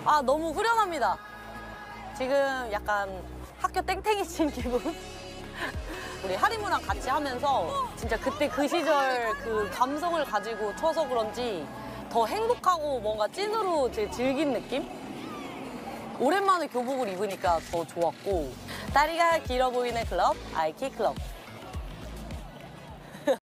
아, 너무 후련합니다. 지금 약간 학교 땡땡이 친 기분? 우리 하리무랑 같이 하면서 진짜 그때 그 시절 그 감성을 가지고 쳐서 그런지 더 행복하고 뭔가 찐으로 되게 즐긴 느낌? 오랜만에 교복을 입으니까 더 좋았고 다리가 길어 보이는 클럽, 아이키 클럽.